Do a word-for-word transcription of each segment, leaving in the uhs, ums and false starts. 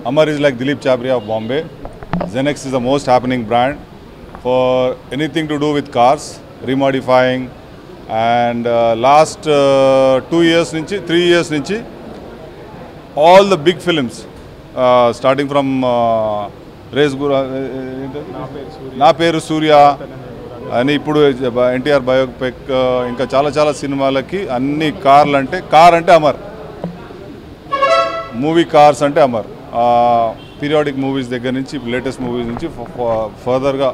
Amar is like Dilip Chabria of Bombay. Zenex is the most happening brand for anything to do with cars, remodifying, and uh, last uh, two years, nunchi, three years, nunchi, all the big films, uh, starting from uh, Race Guru, Na Peru Surya, అని ఇప్పుడు NTR biopic ఇంకా చాలా చాలా సినిమాలకి అన్ని కార్లు అంటే car అంటే అమర్, మూవీ కార్స్ అంటే అమర్. పీరియాడిక్ మూవీస్ దగ్గర నుంచి లేటెస్ట్ మూవీస్ నుంచి ఫర్దర్గా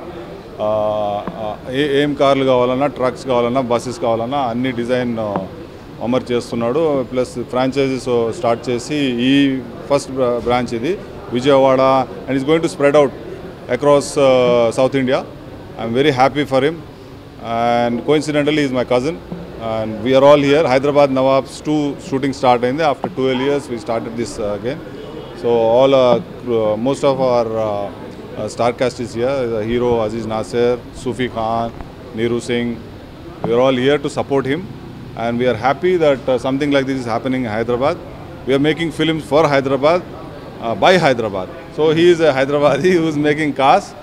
ఏ ఏం కార్లు కావాలన్నా, ట్రక్స్ కావాలన్నా, బస్సెస్ కావాలన్నా అన్ని డిజైన్ అమర్ చేస్తున్నాడు. ప్లస్ ఫ్రాంచైజీస్ స్టార్ట్ చేసి ఈ ఫస్ట్ బ్రాంచ్ ఇది Vijayawada, and is going to spread out across south India. I'm very happy for him, and coincidentally he is my cousin, and we are all here. Hyderabad Nawab's two shooting start in there. After twelve years we started this uh, again. So all uh, most of our uh, uh, star cast is here. The hero Aziz Nasir, Sufi Khan, Neeru Singh. We are all here to support him, and we are happy that uh, something like this is happening in Hyderabad. We are making films for Hyderabad, uh, by Hyderabad. So he is a Hyderabadi who is making cars.